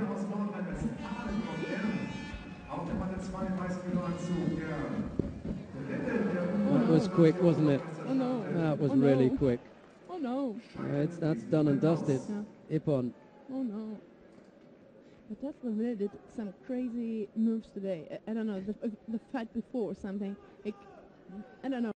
That was quick, wasn't it? Oh no. That was Oh, no. really quick. Oh no. That's done and dusted. Yeah. Ippon. Oh no. But DAFREVILLE did some crazy moves today. I don't know, the fight before or something. I don't know.